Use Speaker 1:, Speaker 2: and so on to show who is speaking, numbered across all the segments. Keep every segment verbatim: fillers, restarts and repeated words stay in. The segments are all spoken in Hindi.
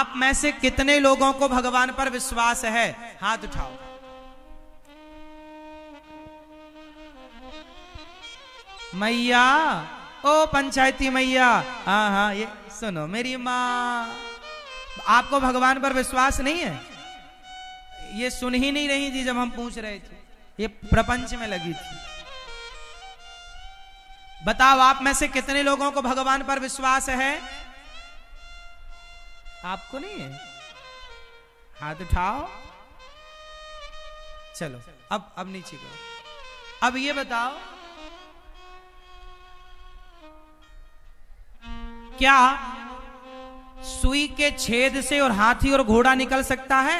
Speaker 1: आप में से कितने लोगों को भगवान पर विश्वास है? हाथ उठाओ। मैया, ओ पंचायती मैया, हाँ हाँ, ये सुनो मेरी माँ, आपको भगवान पर विश्वास नहीं है? ये सुन ही नहीं रही थी जब हम पूछ रहे थे, ये प्रपंच में लगी थी। बताओ आप में से कितने लोगों को भगवान पर विश्वास है? आपको नहीं है? हाथ उठाओ। चलो अब अब नीचे करो। अब ये बताओ, क्या सुई के छेद से और हाथी और घोड़ा निकल सकता है?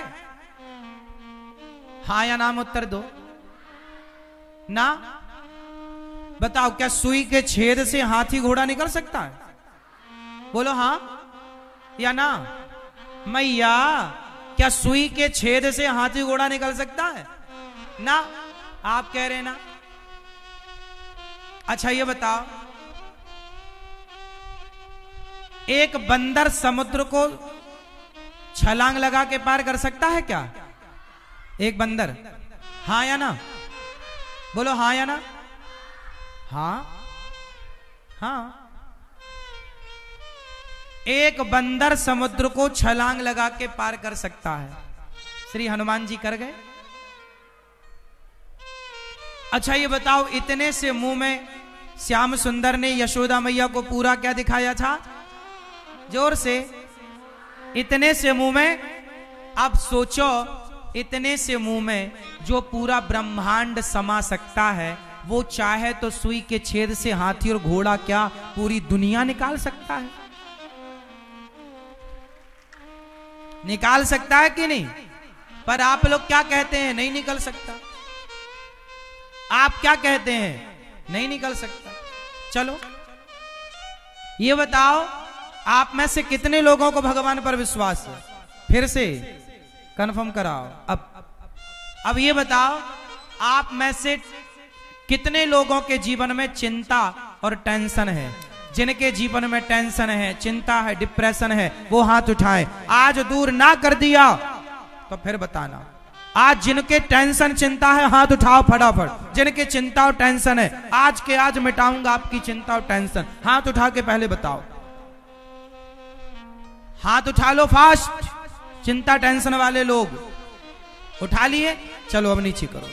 Speaker 1: हाँ या नाम उत्तर दो ना। बताओ, क्या सुई के छेद से हाथी घोड़ा निकल सकता है? बोलो हाँ या ना। मैया, क्या सुई के छेद से हाथी घोड़ा निकल सकता है? ना। आप कह रहे ना। अच्छा ये बताओ, एक बंदर समुद्र को छलांग लगा के पार कर सकता है क्या? एक बंदर, हाँ या ना? बोलो हाँ या ना। हाँ हाँ, एक बंदर समुद्र को छलांग लगा के पार कर सकता है। श्री हनुमान जी कर गए। अच्छा ये बताओ, इतने से मुंह में श्याम सुंदर ने यशोदा मैया को पूरा क्या दिखाया था? जोर से। इतने से मुंह में। अब सोचो, इतने से मुंह में जो पूरा ब्रह्मांड समा सकता है, वो चाहे तो सुई के छेद से हाथी और घोड़ा क्या पूरी दुनिया निकाल सकता है? निकाल सकता है कि नहीं? पर आप लोग क्या कहते हैं? नहीं निकल सकता। आप क्या कहते हैं? नहीं निकल सकता। चलो ये बताओ, आप में से कितने लोगों को भगवान पर विश्वास है? फिर से कंफर्म कराओ। अब अब ये बताओ, आप में से कितने लोगों के जीवन में चिंता और टेंशन है? जिनके जीवन में टेंशन है, चिंता है, डिप्रेशन है, वो हाथ उठाएं। आज दूर ना कर दिया तो फिर बताना। आज जिनके टेंशन चिंता है, हाथ उठाओ फटाफट। जिनके चिंता और टेंशन है, आज के आज मिटाऊंगा आपकी चिंता और टेंशन। हाथ उठा के पहले बताओ। हाथ उठा लो फास्ट। चिंता टेंशन वाले लोग उठा लिए? चलो अब नीचे करो।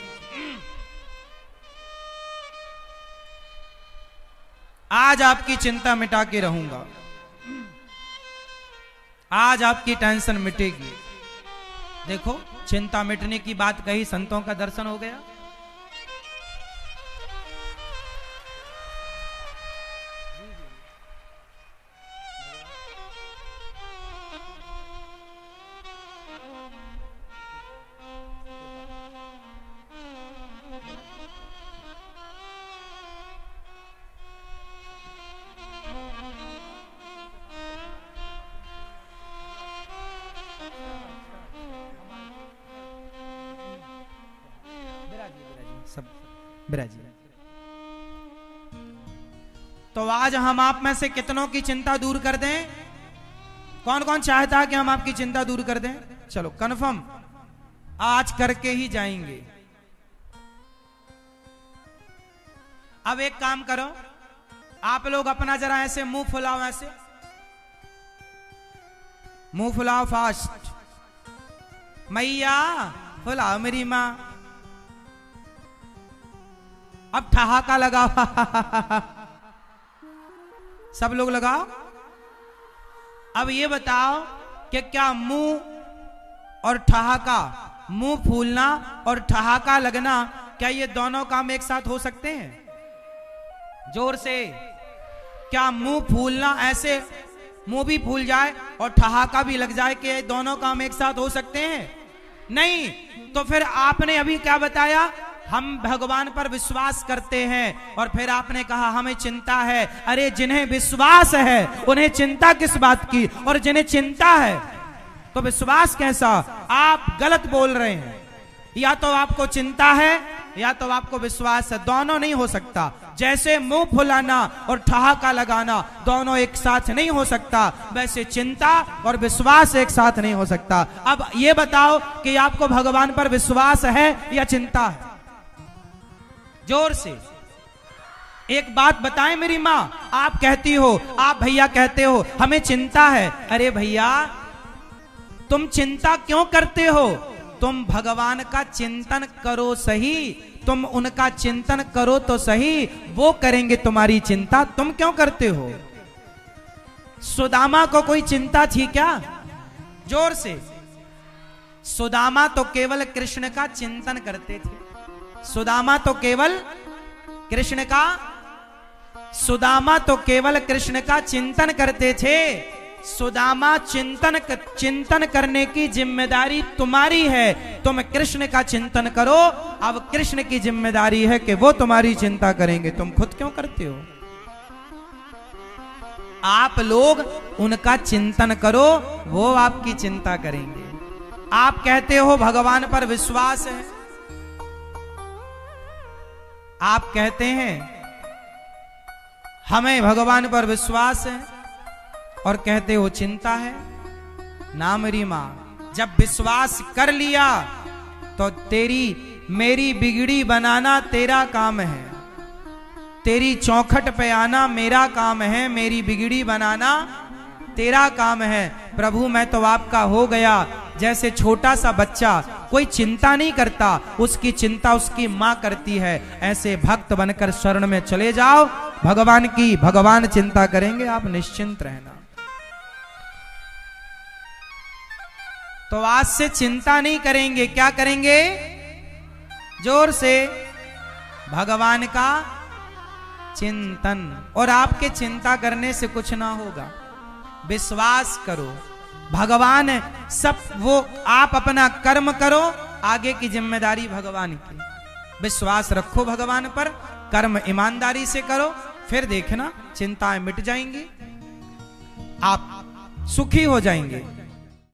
Speaker 1: आज आपकी चिंता मिटा के रहूंगा। आज आपकी टेंशन मिटेगी। देखो, चिंता मिटने की बात कही, संतों का दर्शन हो गया। सब बिराजी। तो आज हम आप में से कितनों की चिंता दूर कर दें? कौन कौन चाहता है कि हम आपकी चिंता दूर कर दें? चलो कंफर्म, आज करके ही जाएंगे। अब एक काम करो, आप लोग अपना जरा ऐसे मुंह फुलाओ, ऐसे मुंह फुलाओ फास्ट। मैया फुलाओ मेरी मां। अब ठहाका लगाओ। सब लोग लगाओ। अब ये बताओ कि क्या मुंह और ठहाका, मुंह फूलना और ठहाका लगना, क्या ये दोनों काम एक साथ हो सकते हैं? जोर से। क्या मुंह फूलना, ऐसे मुंह भी फूल जाए और ठहाका भी लग जाए, कि दोनों काम एक साथ हो सकते हैं? नहीं। तो फिर आपने अभी क्या बताया? हम भगवान पर विश्वास करते हैं, और फिर आपने कहा हमें चिंता है। अरे जिन्हें विश्वास है उन्हें चिंता किस बात की? और जिन्हें चिंता है तो विश्वास कैसा? आप गलत बोल रहे हैं। या तो आपको चिंता है या तो आपको विश्वास है, दोनों नहीं हो सकता। जैसे मुंह फुलाना और ठहाका लगाना दोनों एक साथ नहीं हो सकता, वैसे चिंता और विश्वास एक साथ नहीं हो सकता। अब ये बताओ कि आपको भगवान पर विश्वास है या चिंता है? जोर से एक बात बताएं मेरी माँ, आप कहती हो, आप भैया कहते हो हमें चिंता है। अरे भैया तुम चिंता क्यों करते हो? तुम भगवान का चिंतन करो सही, तुम उनका चिंतन करो तो सही, वो करेंगे तुम्हारी चिंता, तुम क्यों करते हो? सुदामा को कोई चिंता थी क्या? जोर से। सुदामा तो केवल कृष्ण का चिंतन करते थे। सुदामा तो केवल कृष्ण का सुदामा तो केवल कृष्ण का चिंतन करते थे। सुदामा चिंतन चिंतन करने की जिम्मेदारी तुम्हारी है, तुम कृष्ण का चिंतन करो। अब कृष्ण की जिम्मेदारी है कि वो तुम्हारी चिंता करेंगे, तुम खुद क्यों करते हो? आप लोग उनका चिंतन करो, वो आपकी चिंता करेंगे। आप कहते हो भगवान पर विश्वास है, आप कहते हैं हमें भगवान पर विश्वास है और कहते हो चिंता है। ना मेरी मां, जब विश्वास कर लिया तो तेरी मेरी बिगड़ी बनाना तेरा काम है, तेरी चौखट पे आना मेरा काम है, मेरी बिगड़ी बनाना तेरा काम है। प्रभु मैं तो आपका हो गया। जैसे छोटा सा बच्चा कोई चिंता नहीं करता, उसकी चिंता उसकी मां करती है, ऐसे भक्त बनकर शरण में चले जाओ भगवान की, भगवान चिंता करेंगे, आप निश्चिंत रहना। तो आज से चिंता नहीं करेंगे, क्या करेंगे? जोर से, भगवान का चिंतन। और आपके चिंता करने से कुछ ना होगा, विश्वास करो भगवान सब, वो आप अपना कर्म करो, आगे की जिम्मेदारी भगवान की। विश्वास रखो भगवान पर, कर्म ईमानदारी से करो, फिर देखना चिंताएं मिट जाएंगी, आप सुखी हो जाएंगे।